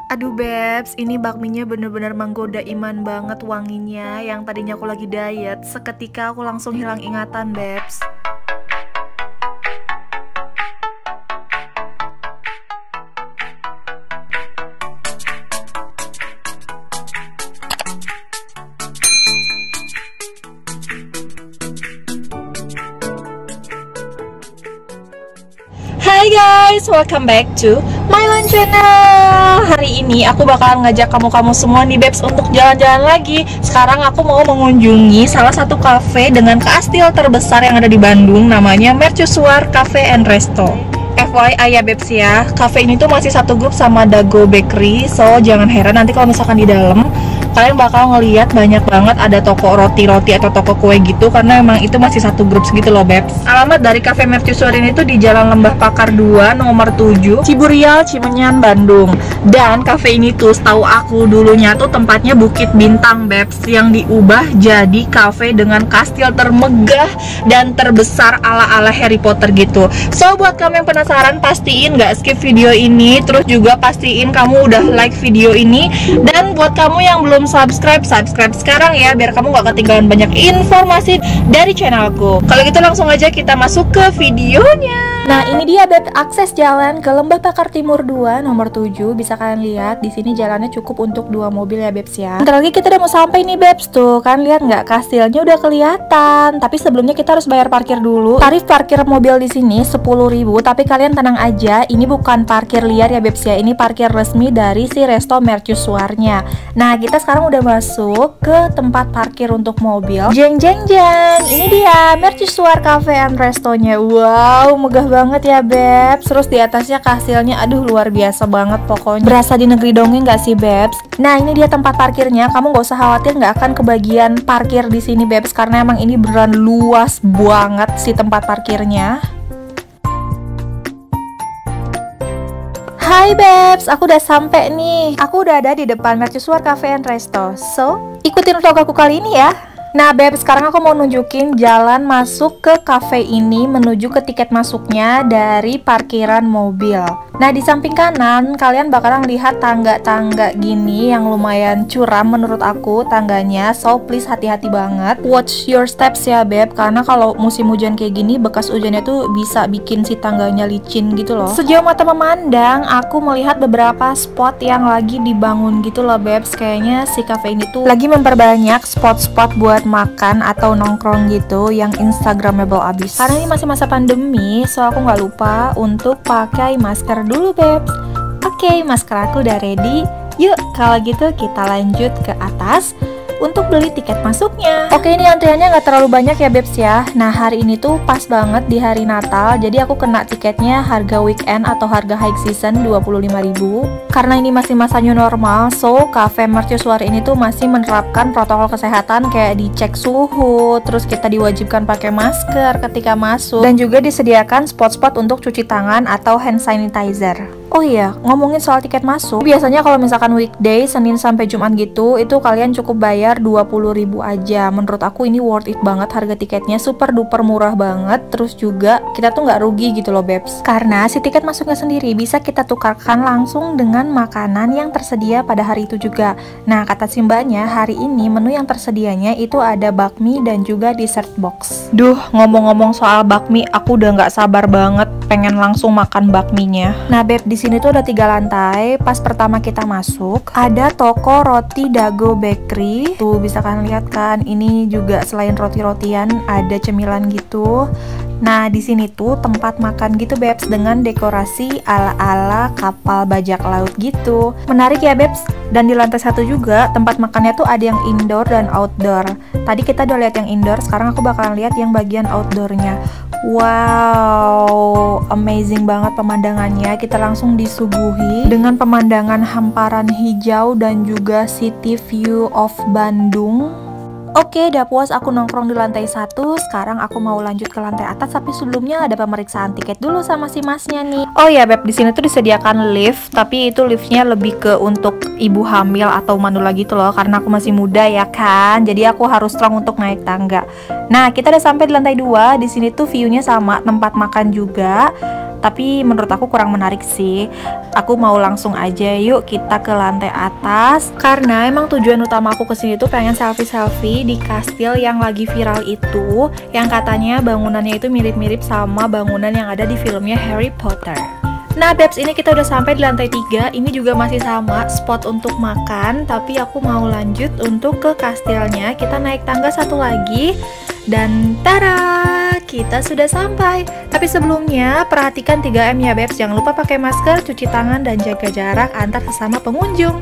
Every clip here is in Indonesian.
Aduh Bebs, ini bakminya bener-bener menggoda iman banget wanginya. Yang tadinya aku lagi diet, seketika aku langsung hilang ingatan Bebs. Hai guys, welcome back to my channel. Hari ini aku bakalan ngajak kamu-kamu semua nih Bebs untuk jalan-jalan lagi. Sekarang aku mau mengunjungi salah satu cafe dengan kastil terbesar yang ada di Bandung, namanya Mercusuar Cafe and Resto. FYI ya Bebs ya, cafe ini tuh masih satu grup sama Dago Bakery, so jangan heran nanti kalau misalkan di dalam kalian bakal ngeliat banyak banget ada toko roti-roti atau toko kue gitu, karena emang itu masih satu grup segitu loh Bebs. Alamat dari Cafe Mercusuar ini tuh di Jalan Lembah Pakar 2 nomor 7 Ciburial, Cimenyan, Bandung. Dan cafe ini tuh setahu aku dulunya tuh tempatnya Bukit Bintang Bebs, yang diubah jadi cafe dengan kastil termegah dan terbesar ala-ala Harry Potter gitu. So buat kamu yang penasaran, pastiin nggak skip video ini, terus juga pastiin kamu udah like video ini. Dan buat kamu yang belum subscribe sekarang ya, biar kamu gak ketinggalan banyak informasi dari channelku. Kalau gitu langsung aja kita masuk ke videonya. Nah ini dia Beb, akses jalan ke Lembah Pakar Timur 2 nomor 7. Bisa kalian lihat di sini jalannya cukup untuk 2 mobil ya Bebs ya. Bentar lagi kita udah mau sampai nih Bebs, tuh kan lihat nggak, kastilnya udah kelihatan. Tapi sebelumnya kita harus bayar parkir dulu. Tarif parkir mobil di sini 10.000, tapi kalian tenang aja, ini bukan parkir liar ya Bebs ya, ini parkir resmi dari si Resto Mercusuarnya. Nah kita sekarang udah masuk ke tempat parkir untuk mobil. Jeng jeng jeng, ini dia Mercusuar Cafe and Restonya. Wow, megah banget ya Bebs. Terus di atasnya kastilnya, aduh luar biasa banget pokoknya. Berasa di negeri dongeng gak sih Bebs? Nah ini dia tempat parkirnya. Kamu gak usah khawatir nggak akan kebagian parkir di sini Bebs, karena emang ini beneran luas banget si tempat parkirnya. Hai Bebs, aku udah sampai nih. Aku udah ada di depan Mercusuar Cafe and Resto. So, ikutin vlog aku kali ini ya. Nah Bebs, sekarang aku mau nunjukin jalan masuk ke cafe ini menuju ke tiket masuknya dari parkiran mobil. Nah di samping kanan kalian bakalan lihat tangga-tangga gini yang lumayan curam menurut aku tangganya. So please hati-hati banget, watch your steps ya Beb, karena kalau musim hujan kayak gini bekas hujannya tuh bisa bikin si tangganya licin gitu loh. Sejauh mata memandang aku melihat beberapa spot yang lagi dibangun gitu loh Bebs. Kayaknya si cafe ini tuh lagi memperbanyak spot-spot buat makan atau nongkrong gitu yang instagramable abis. Karena ini masih masa pandemi, so aku nggak lupa untuk pakai masker dulu Bebs. Oke, masker aku udah ready. Yuk kalau gitu kita lanjut ke atas untuk beli tiket masuknya. Oke, ini antriannya nggak terlalu banyak ya Bebs ya. Nah hari ini tuh pas banget di hari Natal, jadi aku kena tiketnya harga weekend atau harga high season 25.000. Karena ini masih masa new normal, so Cafe Mercusuar ini tuh masih menerapkan protokol kesehatan kayak dicek suhu, terus kita diwajibkan pakai masker ketika masuk, dan juga disediakan spot-spot untuk cuci tangan atau hand sanitizer. Oh iya, ngomongin soal tiket masuk, biasanya kalau misalkan weekday, Senin sampai Jumat gitu, itu kalian cukup bayar 20.000 aja. Menurut aku ini worth it banget, harga tiketnya super duper murah banget. Terus juga kita tuh nggak rugi gitu loh Bebs, karena si tiket masuknya sendiri bisa kita tukarkan langsung dengan makanan yang tersedia pada hari itu juga. Nah kata si mbaknya, hari ini menu yang tersedianya itu ada bakmi dan juga dessert box. Duh, ngomong-ngomong soal bakmi, aku udah nggak sabar banget pengen langsung makan bakminya. Nah Beb, di sini tuh ada 3 lantai. Pas pertama kita masuk ada toko roti Dago Bakery. Tuh bisa kalian lihat kan, ini juga selain roti-rotian ada cemilan gitu. Nah di sini tuh tempat makan gitu Bebs, dengan dekorasi ala-ala kapal bajak laut gitu. Menarik ya Bebs. Dan di lantai 1 juga tempat makannya tuh ada yang indoor dan outdoor. Tadi kita udah lihat yang indoor, sekarang aku bakalan lihat yang bagian outdoornya. Wow, amazing banget pemandangannya. Kita langsung disuguhi dengan pemandangan hamparan hijau dan juga city view of Bandung. Oke, udah puas aku nongkrong di lantai 1. Sekarang aku mau lanjut ke lantai atas, tapi sebelumnya ada pemeriksaan tiket dulu sama si masnya nih. Oh ya Beb, di sini tuh disediakan lift, tapi itu liftnya lebih ke untuk ibu hamil atau manula gitu loh, karena aku masih muda ya kan. Jadi aku harus strong untuk naik tangga. Nah, kita udah sampai di lantai 2. Di sini tuh view-nya sama tempat makan juga. tapi menurut aku kurang menarik sih. Aku mau langsung aja yuk kita ke lantai atas, karena emang tujuan utama aku kesini tuh pengen selfie-selfie di kastil yang lagi viral itu, yang katanya bangunannya itu mirip-mirip sama bangunan yang ada di filmnya Harry Potter. Nah Babes, ini kita udah sampai di lantai 3. Ini juga masih sama spot untuk makan, tapi aku mau lanjut untuk ke kastilnya. Kita naik tangga satu lagi dan tada, kita sudah sampai. Tapi sebelumnya perhatikan 3M ya Babes. Jangan lupa pakai masker, cuci tangan, dan jaga jarak antar sesama pengunjung.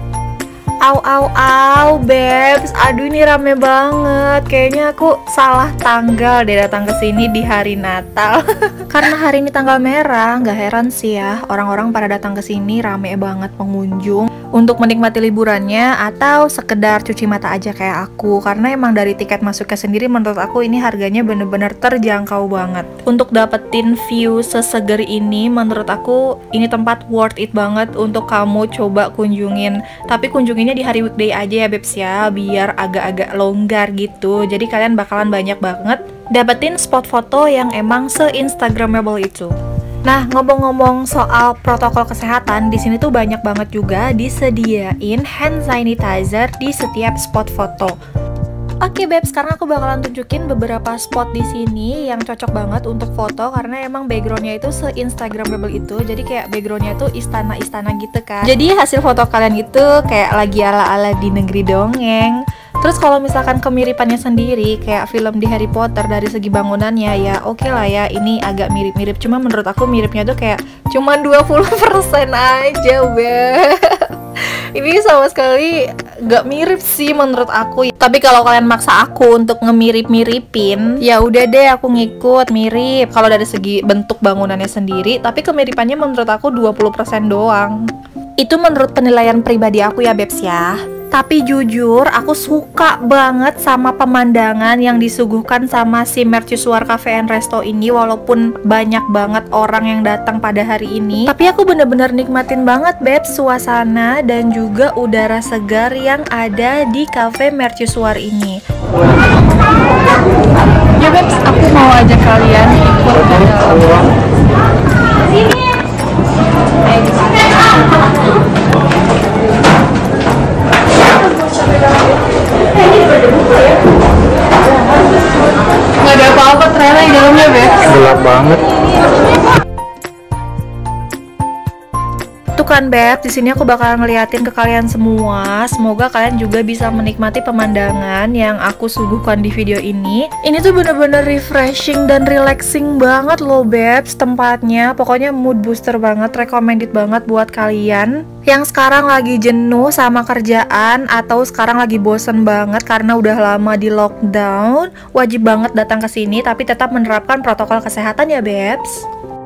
Au Babes, aduh ini rame banget. Kayaknya aku salah tanggal deh datang ke sini di hari Natal. Karena hari ini tanggal merah, nggak heran sih ya orang-orang pada datang ke sini rame banget pengunjung untuk menikmati liburannya atau sekedar cuci mata aja kayak aku. Karena emang dari tiket masuknya sendiri menurut aku ini harganya bener-bener terjangkau banget. Untuk dapetin view seseger ini menurut aku ini tempat worth it banget untuk kamu coba kunjungin. Tapi kunjunginnya di hari weekday aja ya Babes ya, biar agak-agak longgar gitu. Jadi kalian bakalan banyak banget dapetin spot foto yang emang se-instagramable itu. Nah, ngomong-ngomong soal protokol kesehatan, di sini tuh banyak banget juga disediain hand sanitizer di setiap spot foto. Oke Babes, sekarang aku bakalan tunjukin beberapa spot di sini yang cocok banget untuk foto karena emang backgroundnya itu se-instagramable itu. Jadi kayak backgroundnya tuh istana-istana gitu kan. Jadi hasil foto kalian itu kayak lagi ala-ala di negeri dongeng. Terus kalau misalkan kemiripannya sendiri kayak film di Harry Potter dari segi bangunannya ya oke lah ya, ini agak mirip-mirip. Cuma menurut aku miripnya tuh kayak cuman 20% aja Babes. Ini sama sekali gak mirip sih menurut aku. Tapi kalau kalian maksa aku untuk ngemirip-miripin, ya udah deh aku ngikut mirip. Kalau dari segi bentuk bangunannya sendiri, tapi kemiripannya menurut aku 20% doang. Itu menurut penilaian pribadi aku ya Babes ya. Tapi jujur, aku suka banget sama pemandangan yang disuguhkan sama si Mercusuar Cafe and Resto ini. Walaupun banyak banget orang yang datang pada hari ini, tapi aku bener-bener nikmatin banget Babes suasana dan juga udara segar yang ada di Cafe Mercusuar ini. Ya Babes, aku mau ajak kalian ikut ke dalam. Nggak ada apa-apa ternyata di dalamnya Babes. Gelap banget. Tuh kan Babes, di sini aku bakalan ngeliatin ke kalian semua. Semoga kalian juga bisa menikmati pemandangan yang aku suguhkan di video ini. Ini tuh bener-bener refreshing dan relaxing banget loh Babes tempatnya. Pokoknya mood booster banget, recommended banget buat kalian yang sekarang lagi jenuh sama kerjaan atau sekarang lagi bosen banget karena udah lama di lockdown. Wajib banget datang ke sini tapi tetap menerapkan protokol kesehatan ya Babes.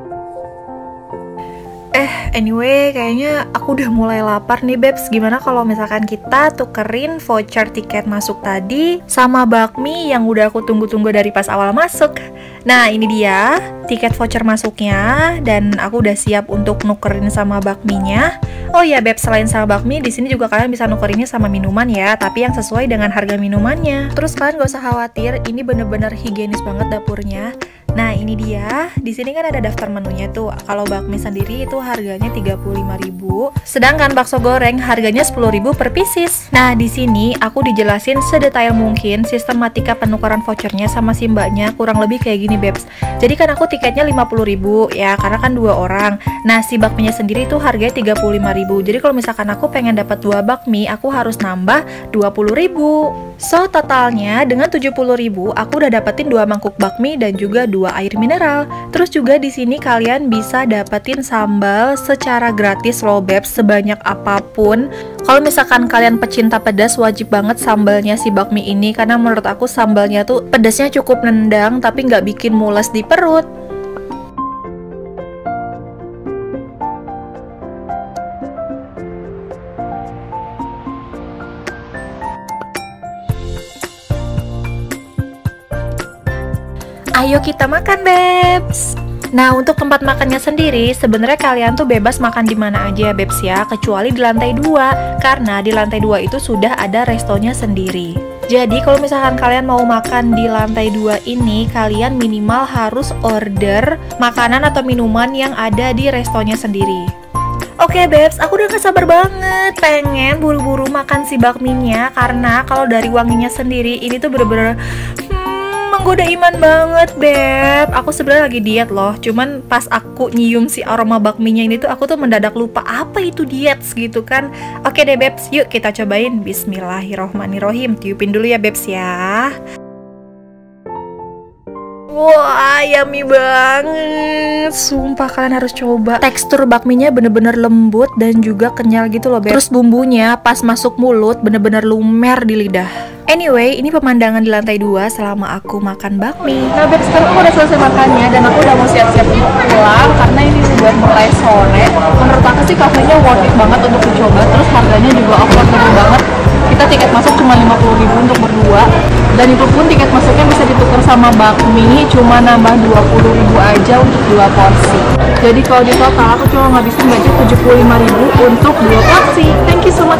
Anyway, kayaknya aku udah mulai lapar nih Babes. Gimana kalau misalkan kita tukerin voucher tiket masuk tadi sama bakmi yang udah aku tunggu-tunggu dari pas awal masuk. Nah, ini dia tiket voucher masuknya dan aku udah siap untuk nukerin sama bakminya. Oh ya Babes, selain sama bakmi, di sini juga kalian bisa nukerinnya sama minuman ya, tapi yang sesuai dengan harga minumannya. Terus kalian gak usah khawatir, ini bener-bener higienis banget dapurnya. Nah ini dia, di sini kan ada daftar menunya tuh. Kalau bakmi sendiri itu harganya 35.000, sedangkan bakso goreng harganya 10.000 per pieces. Nah di sini aku dijelasin sedetail mungkin sistematika penukaran vouchernya sama si mbaknya, kurang lebih kayak gini Babes. Jadi kan aku tiketnya 50.000 ya, karena kan 2 orang. Nah si bakminya sendiri itu harganya 35.000. Jadi kalau misalkan aku pengen dapat 2 bakmi, aku harus nambah 20.000. So totalnya dengan 70.000 aku udah dapetin 2 mangkuk bakmi dan juga 2 air mineral. Terus juga di sini kalian bisa dapetin sambal secara gratis loh Babes, sebanyak apapun. Kalau misalkan kalian pecinta pedas, wajib banget sambalnya si bakmi ini, karena menurut aku sambalnya tuh pedasnya cukup nendang tapi nggak bikin mules di perut. Ayo kita makan Babes. Nah untuk tempat makannya sendiri sebenarnya kalian tuh bebas makan di mana aja ya Babes ya, kecuali di lantai 2 karena di lantai 2 itu sudah ada restonya sendiri. Jadi kalau misalkan kalian mau makan di lantai 2 ini, kalian minimal harus order makanan atau minuman yang ada di restonya sendiri. Oke babes, aku udah gak sabar banget pengen buru-buru makan si bakminya, karena kalau dari wanginya sendiri ini tuh bener-bener menggoda iman banget beb. Aku sebenarnya lagi diet loh, cuman pas aku nyium si aroma bakminya ini tuh aku tuh mendadak lupa apa itu diet gitu kan. Oke deh babes, yuk kita cobain. Bismillahirrohmanirrohim. Tiupin dulu ya babes ya. Wah, yummy banget. Sumpah kalian harus coba. Tekstur bakminya bener-bener lembut dan juga kenyal gitu loh, Beb. Terus bumbunya pas masuk mulut bener-bener lumer di lidah. Anyway, ini pemandangan di lantai 2 selama aku makan bakmi. Nah, Beb, sekarang aku udah selesai makannya dan aku udah mau siap-siap untuk pulang karena ini udah mulai sore. Menurut aku sih kafenya worth it banget untuk dicoba. Terus harganya juga affordable banget. Kita tiket masuk cuma 50.000 untuk berdua. Dan itu pun tiket masuknya bisa ditukar sama bakmi, cuma nambah 20.000 aja untuk 2 porsi. Jadi kalau di total aku cuma ngabisin budget 75.000 untuk 2 porsi. Thank you so much.